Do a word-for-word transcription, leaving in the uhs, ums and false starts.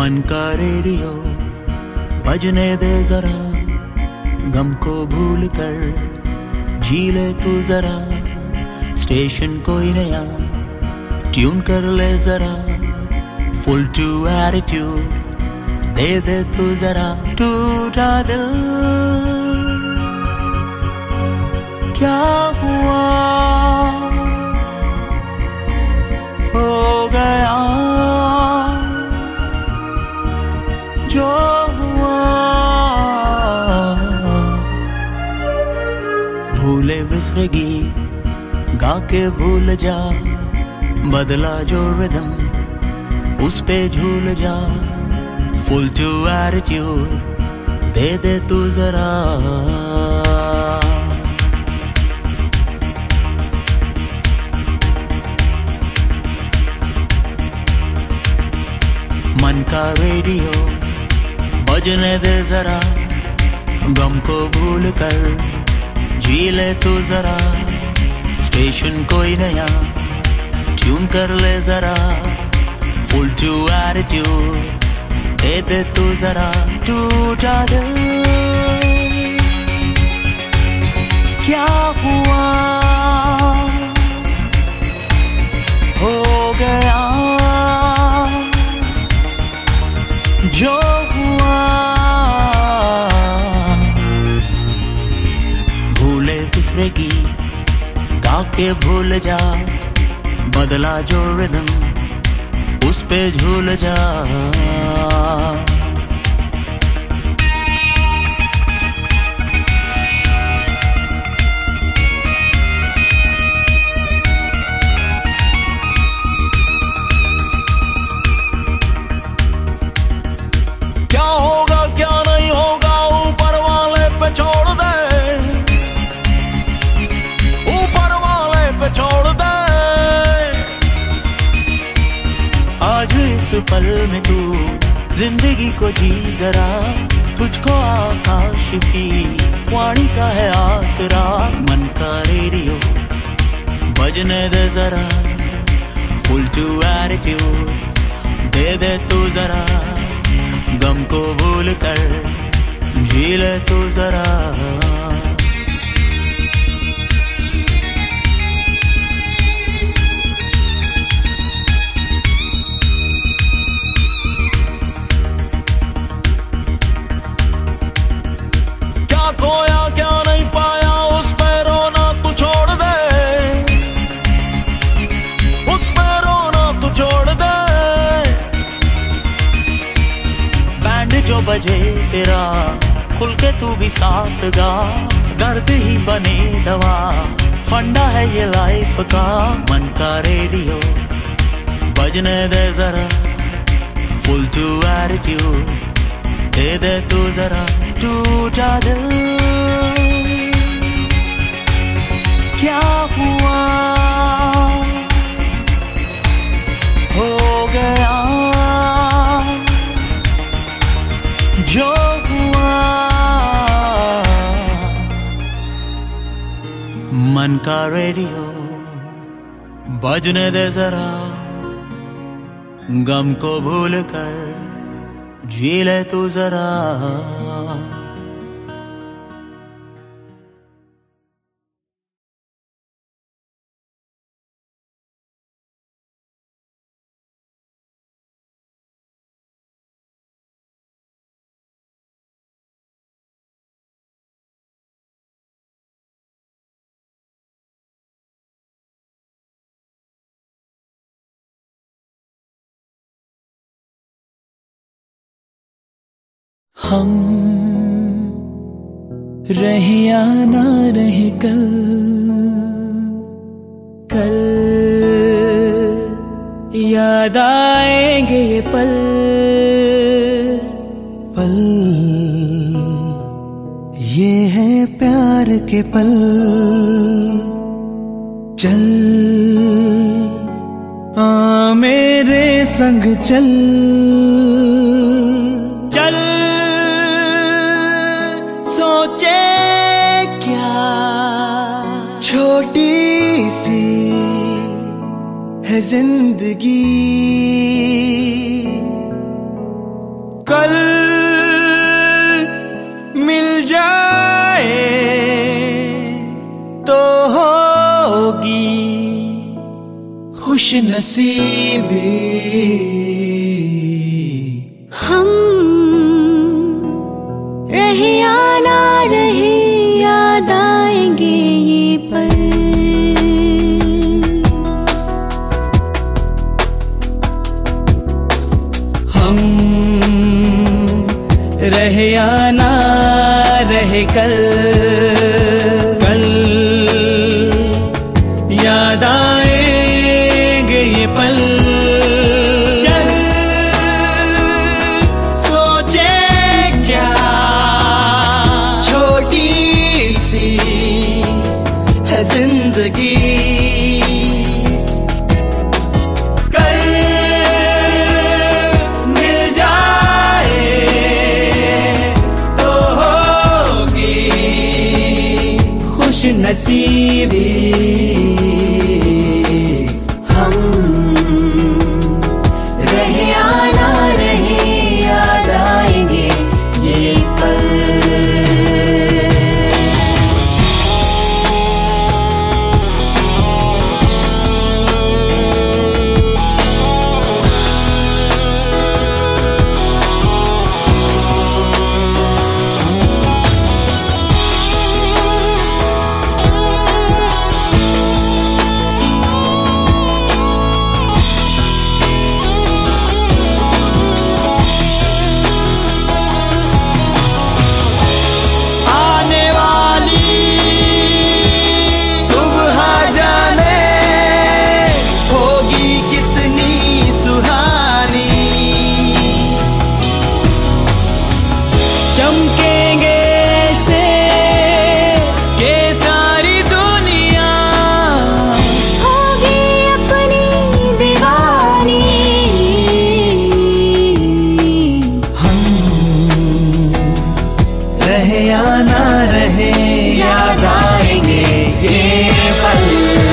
मन का रेडियो बजने दे जरा, गम को भूल कर जी ले तू जरा। स्टेशन कोई नया ट्यून कर ले जरा, फुल टू एटीट्यूड दे दे तू जरा। टूटा दिल क्या हुआ, हो गया जो हुआ। भूले बिसरेगी गा के भूल जा, बदला जो रिदम उस पे झूल जा। फुल टू एटीट्यूड दे दे तू जरा। मन का रेडियो बजने दे जरा, गम को भूल कर जी ले तू जरा। स्टेशन कोई नया ट्यून कर ले जरा, फुल टू एटीट्यूड दे दे तू जरा। टूटा दिल क्या हुआ, हो गया जो हुआ। भूले बिसरेगी गा के भूल जा, बदला जो रिदम उस पे झूल जा। क्या होगा क्या नहीं होगा ऊपर वाले पे छोड़ दे, ऊपर वाले पे छोड़ दे। आज इस पल में तू जिंदगी को जी जरा, तुझको आकाश की वाणी का है आसरा। मन का रेडियो बजने दे जरा, फुल टू एटीट्यूड दे दे तू जरा। गम को भूल कर जी ले तू जरा। क्या खोया क्या नहीं पाया उस पे रोना तू छोड़ दे, उस पे रोना तू छोड़ दे। जो बजे तेरा खुल के तू भी साथ गा, दर्द ही बने दवा, फंडा है ये लाइफ का। मन का रेडियो बजने दे जरा, फुल टू एटीट्यूड दे दे तू जरा। टूटा दिल क्या हुआ, हो गया जो हुआ। मन का रेडियो बजने दे जरा, गम को भूल कर जी ले तू जरा। हम रहे या ना रहे कल, कल याद आएंगे ये पल, पल ये है प्यार के पल। चल आ मेरे संग चल, चल सोचे क्या छोटी सी है जिंदगी, कल मिल जाए तो होगी खुश नसीबी। हम रहे या ना रहे याद आएंगे ये पल। हम रहे या ना रहे कल, कल याद आएंगे ये पल। चल सोचे क्या छोटी सी है जिंदगी। नसीबी हम रहे या ना रहे याद आएंगे ये पल। चमकेंगे से के सारी दुनिया होगी अपनी दीवानी। हम रहे या ना रहे याद आएंगे ये पल।